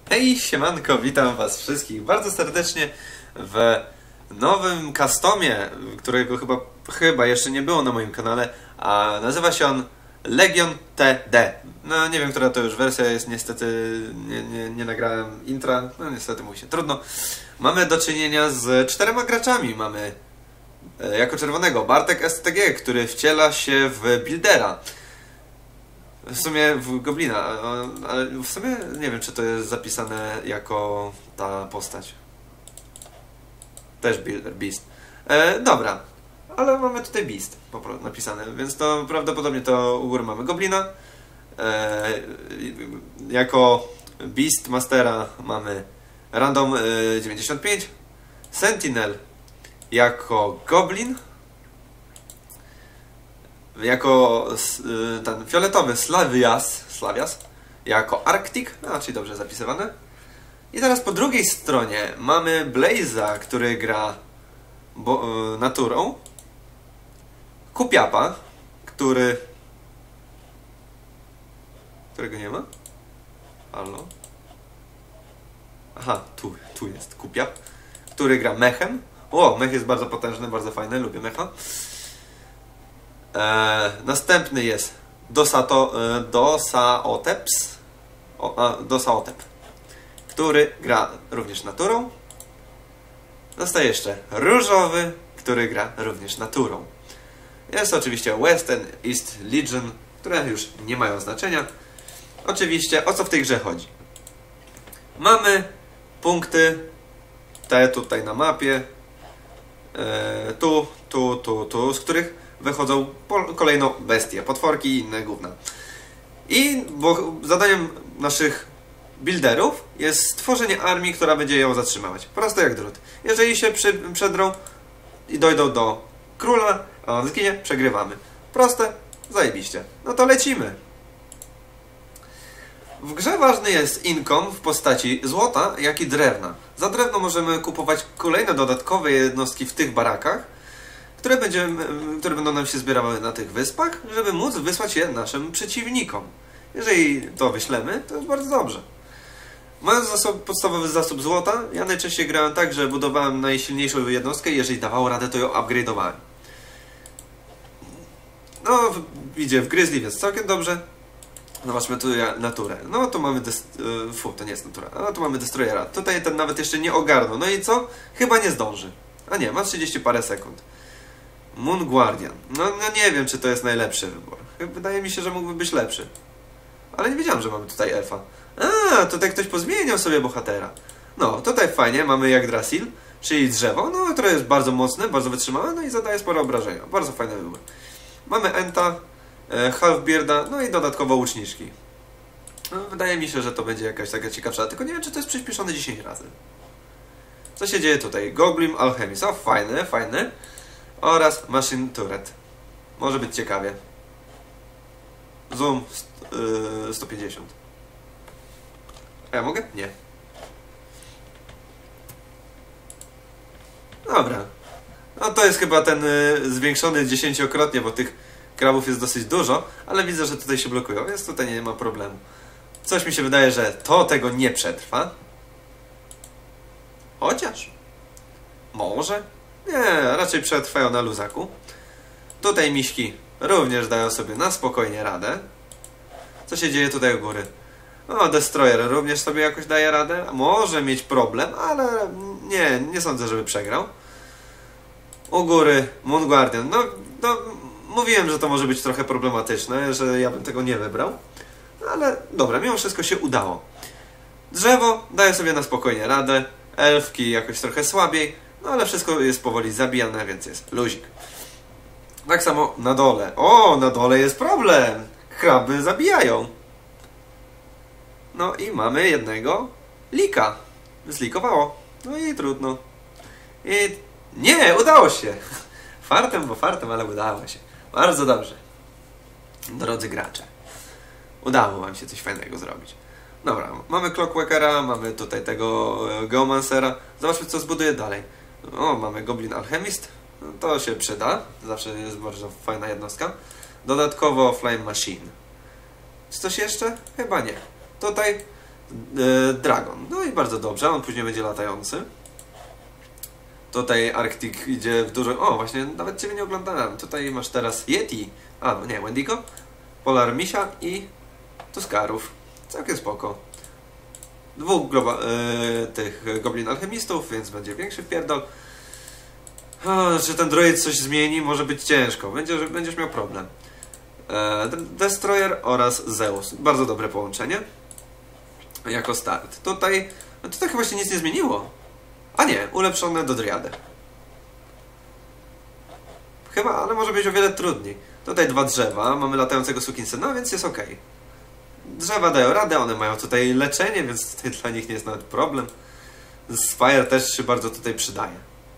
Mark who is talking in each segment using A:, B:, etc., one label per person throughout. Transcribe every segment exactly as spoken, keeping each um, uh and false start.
A: Hej, siemanko, witam was wszystkich bardzo serdecznie w nowym customie, którego chyba, chyba jeszcze nie było na moim kanale, a nazywa się on Legion T D. No nie wiem, która to już wersja jest, niestety nie, nie, nie nagrałem intra, no niestety mówi się trudno. Mamy do czynienia z czterema graczami. Mamy e, jako czerwonego Bartek S T G, który wciela się w Buildera. W sumie w Goblina, ale w sumie nie wiem, czy to jest zapisane jako ta postać. Też Builder, Beast. E, dobra, ale mamy tutaj Beast po prostu napisane, więc to prawdopodobnie to u góry mamy Goblina. E, jako Beast Mastera mamy Random e, dziewięćdziesiąt pięć. Sentinel jako Goblin. Jako ten fioletowy Slavias, Slavias jako Arctic, no, czyli dobrze zapisywane. I teraz po drugiej stronie mamy Blaze'a, który gra bo, y, naturą. Kupiapa, który... którego nie ma? Halo? Aha, tu, tu jest Kupiap, który gra mechem. O, mech jest bardzo potężny, bardzo fajny, lubię mecha. E, następny jest Dosato, e, Dosaoteps, o, a, Dosaotep, który gra również naturą. Zostaje jeszcze różowy, który gra również naturą. Jest oczywiście Western, East Legion, które już nie mają znaczenia. Oczywiście, o co w tej grze chodzi? Mamy punkty, te tutaj na mapie, e, tu, tu, tu, tu, z których wychodzą kolejno bestie, potworki i inne gówna. I bo zadaniem naszych builderów jest stworzenie armii, która będzie ją zatrzymywać. Proste jak drut. Jeżeli się przy, przedrą i dojdą do króla, a on zginie, przegrywamy. Proste, zajebiście. No to lecimy. W grze ważny jest income w postaci złota, jak i drewna. Za drewno możemy kupować kolejne dodatkowe jednostki w tych barakach, Które, będziemy, które będą nam się zbierały na tych wyspach, żeby móc wysłać je naszym przeciwnikom. Jeżeli to wyślemy, to jest bardzo dobrze. Mając zasób, podstawowy zasób złota, ja najczęściej grałem tak, że budowałem najsilniejszą jednostkę i jeżeli dawało radę, to ją upgrade'owałem. No, idzie w Grizzly, więc całkiem dobrze. Zobaczmy tu naturę. No, tu mamy... Fu, to nie jest natura. No, tu mamy Destroyera. Tutaj ten nawet jeszcze nie ogarnął. No i co? Chyba nie zdąży. A nie, ma trzydzieści parę sekund. Moon Guardian. No, no nie wiem, czy to jest najlepszy wybór. Wydaje mi się, że mógłby być lepszy. Ale nie wiedziałem, że mamy tutaj elfa. A, tutaj ktoś pozmieniał sobie bohatera. No, tutaj fajnie, mamy Yggdrasil, czyli drzewo, no, które jest bardzo mocne, bardzo wytrzymałe, no i zadaje spore obrażenia. Bardzo fajny wybór. Mamy Enta, e, Halfbearda, no i dodatkowo łuczniczki. No, wydaje mi się, że to będzie jakaś taka ciekawsza, tylko nie wiem, czy to jest przyspieszone dziesięć razy. Co się dzieje tutaj? Goblin Alchemist. O, fajne, fajne. Oraz Machine Turret. Może być ciekawie. Zoom yy, sto pięćdziesiąt. A ja mogę? Nie. Dobra. No to jest chyba ten yy, zwiększony dziesięciokrotnie, bo tych krabów jest dosyć dużo, ale widzę, że tutaj się blokują, więc tutaj nie ma problemu. Coś mi się wydaje, że to tego nie przetrwa. Chociaż. Może. Nie, raczej przetrwają na luzaku. Tutaj miśki również dają sobie na spokojnie radę. Co się dzieje tutaj u góry? O, Destroyer również sobie jakoś daje radę. Może mieć problem, ale nie, nie sądzę, żeby przegrał. U góry Moon Guardian. No, no, mówiłem, że to może być trochę problematyczne, że ja bym tego nie wybrał. Ale dobra, mimo wszystko się udało. Drzewo daje sobie na spokojnie radę. Elfki jakoś trochę słabiej. No ale wszystko jest powoli zabijane, więc jest luzik. Tak samo na dole. O, na dole jest problem. Kraby zabijają. No i mamy jednego lika. Zlikowało. No i trudno. I nie, udało się. Fartem, bo fartem, ale udało się. Bardzo dobrze. Drodzy gracze. Udało wam się coś fajnego zrobić. Dobra, mamy Clockworkera, mamy tutaj tego Geomancera. Zobaczmy, co zbuduje dalej. O, mamy Goblin Alchemist. No, to się przyda. Zawsze jest bardzo fajna jednostka. Dodatkowo Flame Machine. Czy coś jeszcze? Chyba nie. Tutaj Yy, Dragon. No i bardzo dobrze, on później będzie latający. Tutaj Arctic idzie w dużo... O, właśnie, nawet Ciebie nie oglądałem. Tutaj masz teraz Yeti. A, no nie, Wendigo, Polar Misia i Tuskarów. Całkiem spoko. Dwóch globa... Yy, tych Goblin Alchemistów, więc będzie większy wpierdol. O, czy ten droid coś zmieni? Może być ciężko. Będziesz, będziesz miał problem. Yy, Destroyer oraz Zeus. Bardzo dobre połączenie. Jako start. Tutaj... No tutaj chyba się nic nie zmieniło. A nie, ulepszone do Driady. Chyba, ale może być o wiele trudniej. Tutaj dwa drzewa, mamy latającego sukinsyna, więc jest ok. Drzewa dają radę, one mają tutaj leczenie, więc tutaj dla nich nie jest nawet problem. Spire też się bardzo tutaj przydaje.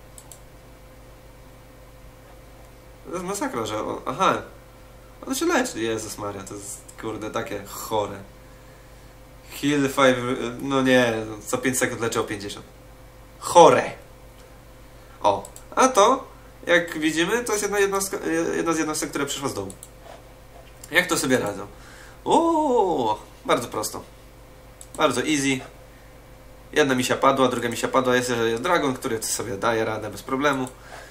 A: To jest masakra, że... On, aha, on się leczy. Jezus Maria, to jest kurde takie chore. Heal pięć... No nie, co pięć sekund leczy o pięćdziesiąt. Chore! O, a to, jak widzimy, to jest jedna, jednostka, jedna z jednostek, która przyszła z dołu. Jak to sobie radzą? Uuu, bardzo prosto. Bardzo easy. Jedna misia padła, druga misia padła. Jest, że jest dragon, który sobie daje radę bez problemu.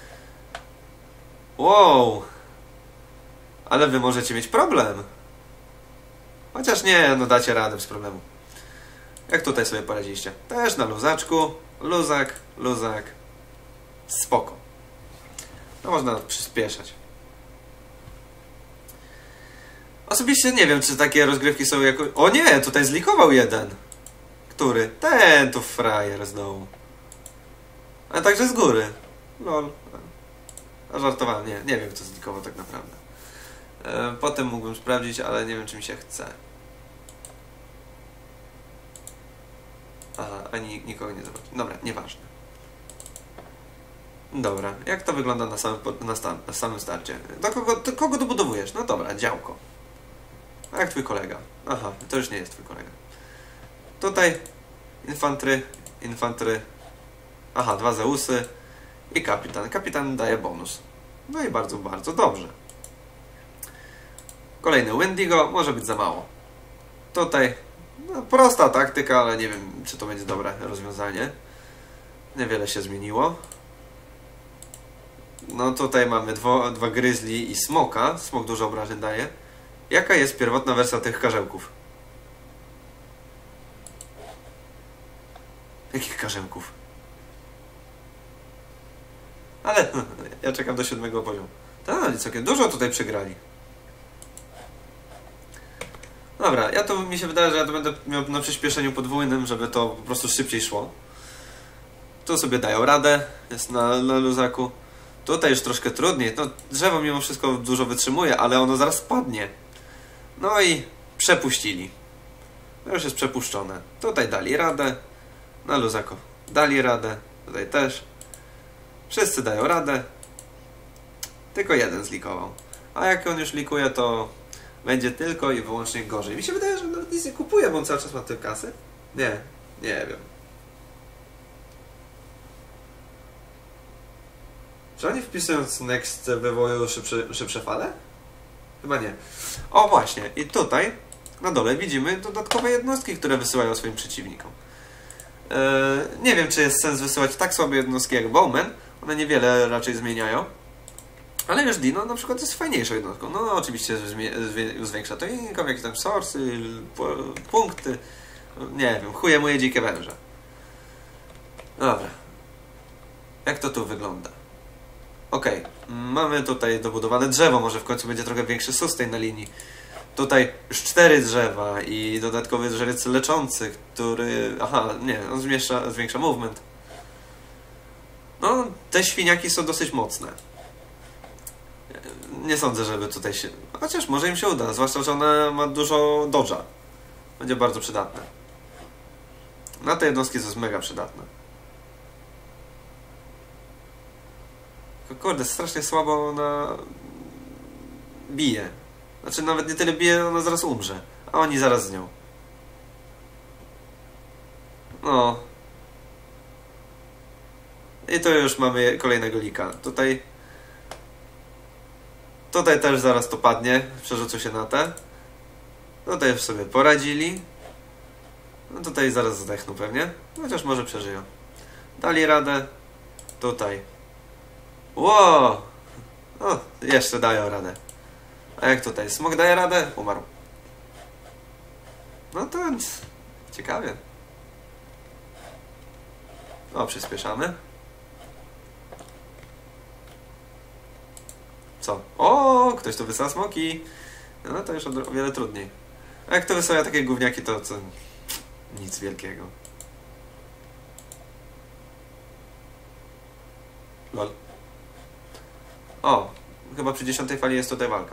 A: Wow! Ale wy możecie mieć problem. Chociaż nie, no dacie radę bez problemu. Jak tutaj sobie poradziliście? Też na luzaczku. Luzak, luzak. Spoko. No można przyspieszać. Osobiście nie wiem, czy takie rozgrywki są jako... O nie, tutaj zlikował jeden. Który? Ten tu frajer z dołu. A także z góry. Lol. A żartowałem, nie, nie wiem kto zlikował tak naprawdę. E, potem mógłbym sprawdzić, ale nie wiem czy mi się chce. Aha, ani nikogo nie zobaczy. Dobra, nieważne. Dobra, jak to wygląda na samym, na stan, na samym starcie? Do kogo, do kogo dobudowujesz? No dobra, działko. A jak twój kolega? Aha, to już nie jest twój kolega. Tutaj infantry, infantry. Aha, dwa Zeusy i kapitan. Kapitan daje bonus. No i bardzo, bardzo dobrze. Kolejny Wendigo, może być za mało. Tutaj no, prosta taktyka, ale nie wiem, czy to będzie dobre rozwiązanie. Niewiele się zmieniło. No tutaj mamy dwo, dwa Grizzly i Smoka. Smok dużo obrażeń daje. Jaka jest pierwotna wersja tych karzełków? Jakich karzełków? Ale ja czekam do siódmego poziomu. Tak, całkiem dużo tutaj przegrali. Dobra, ja to mi się wydaje, że ja to będę miał na przyspieszeniu podwójnym, żeby to po prostu szybciej szło. Tu sobie dają radę, jest na, na luzaku. Tutaj już troszkę trudniej. No, drzewo mimo wszystko dużo wytrzymuje, ale ono zaraz spadnie. No i przepuścili. To już jest przepuszczone. Tutaj dali radę. Na luzaku dali radę. Tutaj też. Wszyscy dają radę. Tylko jeden zlikował. A jak on już likuje, to będzie tylko i wyłącznie gorzej. Mi się wydaje, że nawet nic nie kupuje, bo on cały czas ma tyle kasy. Nie, nie wiem. Czy oni wpisując next wywołują szybsze, szybsze fale? Chyba nie. O właśnie, i tutaj na dole widzimy dodatkowe jednostki, które wysyłają swoim przeciwnikom. Eee, nie wiem, czy jest sens wysyłać tak słabe jednostki jak Bowman. One niewiele raczej zmieniają. Ale już Dino na przykład jest fajniejszą jednostką. No oczywiście zwiększa to income, jakieś tam sourcy, punkty. Nie wiem, chuje moje dzikie węże. Dobra. Jak to tu wygląda? Ok, mamy tutaj dobudowane drzewo, może w końcu będzie trochę większy sustain na linii. Tutaj już cztery drzewa i dodatkowy drzewiec leczący, który... Aha, nie, on zwiększa, zwiększa movement. No, te świniaki są dosyć mocne. Nie sądzę, żeby tutaj się... Chociaż może im się uda, zwłaszcza, że ona ma dużo dodge'a. Będzie bardzo przydatne. Na te jednostki to jest mega przydatne. Kurde, strasznie słabo ona bije. Znaczy nawet nie tyle bije, ona zaraz umrze. A oni zaraz z nią. No. I to już mamy kolejnego lika. Tutaj... Tutaj też zaraz to padnie. Przerzucą się na te. Tutaj już sobie poradzili. No tutaj zaraz zdechną pewnie. Chociaż może przeżyją. Dali radę. Tutaj. Ło! O, jeszcze dają radę. A jak tutaj? Smok daje radę? Umarł. No to ciekawie. O, przyspieszamy. Co? O, ktoś tu wysyła smoki. No to już o wiele trudniej. A jak to wysyła takie gówniaki, to co? Nic wielkiego. Lol. O, chyba przy dziesiątej fali jest tutaj walka.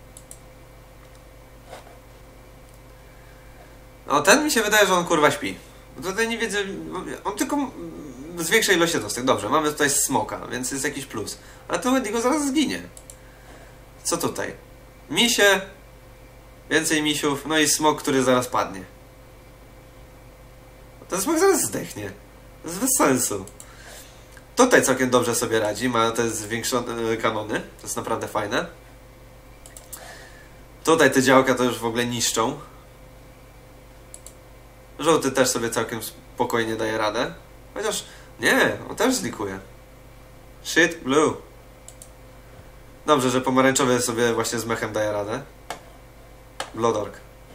A: No ten mi się wydaje, że on kurwa śpi. Tutaj nie wiedzę, on tylko zwiększa ilość jednostek. Dobrze, mamy tutaj smoka, więc jest jakiś plus. Ale to Wendigo zaraz zginie. Co tutaj? Misie, więcej misiów, no i smok, który zaraz padnie. Ten smok zaraz zdechnie. To jest bez sensu. Tutaj całkiem dobrze sobie radzi, ma te zwiększone kanony, to jest naprawdę fajne. Tutaj te działka to już w ogóle niszczą. Żółty też sobie całkiem spokojnie daje radę. Chociaż nie, on też zlikuje. Shit, blue. Dobrze, że pomarańczowy sobie właśnie z mechem daje radę. Bloodork.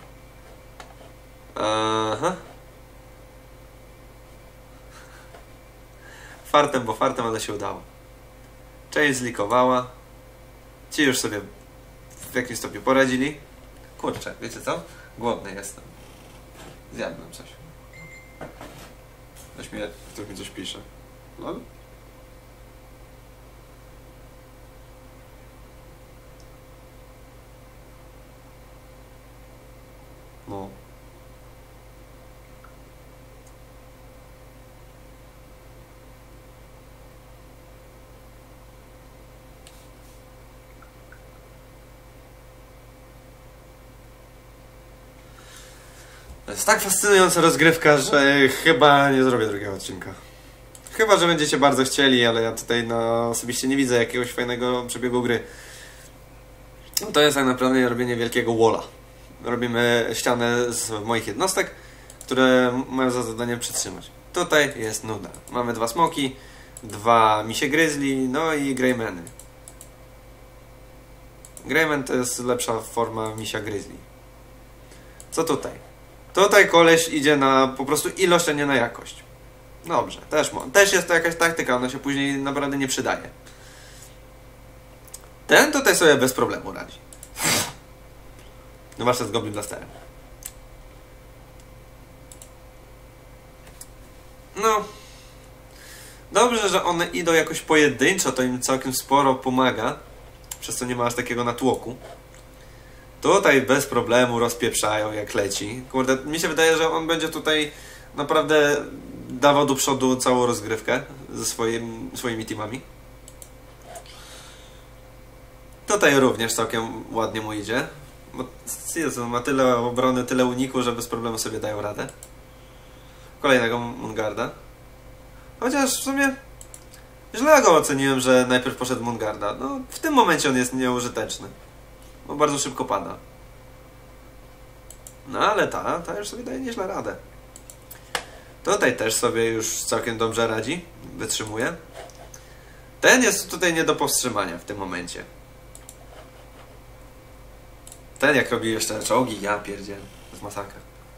A: Aha. Fartem, bo fartem, ale się udało. Część zlikowała. Ci już sobie w jakimś stopniu poradzili. Kurczę, wiecie co? Głodny jestem. Zjadłem coś. Weź mi, ktoś mi coś pisze. Lol? No. To jest tak fascynująca rozgrywka, że chyba nie zrobię drugiego odcinka. Chyba, że będziecie bardzo chcieli, ale ja tutaj no, osobiście nie widzę jakiegoś fajnego przebiegu gry. No to jest tak naprawdę robienie wielkiego walla. Robimy ścianę z moich jednostek, które mają za zadanie przytrzymać. Tutaj jest nuda. Mamy dwa smoki, dwa misie grizzly, no i greymany. Greyman to jest lepsza forma misia grizzly. Co tutaj? Tutaj koleś idzie na po prostu ilość, a nie na jakość. Dobrze, też, też jest to jakaś taktyka, ona się później naprawdę nie przydaje. Ten tutaj sobie bez problemu radzi. No właśnie z Goblin Blasterem. No. Dobrze, że one idą jakoś pojedynczo, to im całkiem sporo pomaga. Przez co nie ma aż takiego natłoku. Tutaj bez problemu rozpieprzają jak leci. Kurde, mi się wydaje, że on będzie tutaj naprawdę dawał do przodu całą rozgrywkę ze swoim, swoimi teamami. Tutaj również całkiem ładnie mu idzie. Bo Jezu, ma tyle obrony, tyle uniku, że bez problemu sobie dają radę. Kolejnego Mungarda. Chociaż w sumie źle go oceniłem, że najpierw poszedł Mungarda. No, w tym momencie on jest nieużyteczny. Bo bardzo szybko pada. No ale ta, ta już sobie daje nieźle radę. Tutaj też sobie już całkiem dobrze radzi. Wytrzymuje. Ten jest tutaj nie do powstrzymania w tym momencie. Ten jak robi jeszcze czołgi, ja pierdzielę. To jest masakra.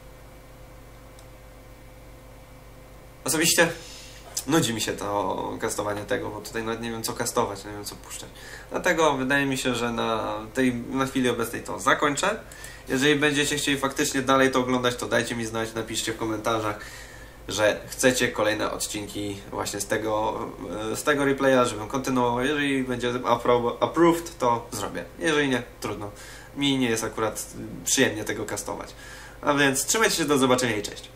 A: Osobiście nudzi mi się to kastowanie tego, bo tutaj nawet nie wiem co kastować, nie wiem co puszczać. Dlatego wydaje mi się, że na, tej, na chwili obecnej to zakończę. Jeżeli będziecie chcieli faktycznie dalej to oglądać, to dajcie mi znać, napiszcie w komentarzach, że chcecie kolejne odcinki właśnie z tego, z tego replaya, żebym kontynuował. Jeżeli będzie approved, to zrobię. Jeżeli nie, trudno. Mi nie jest akurat przyjemnie tego kastować. A więc trzymajcie się, do zobaczenia i cześć.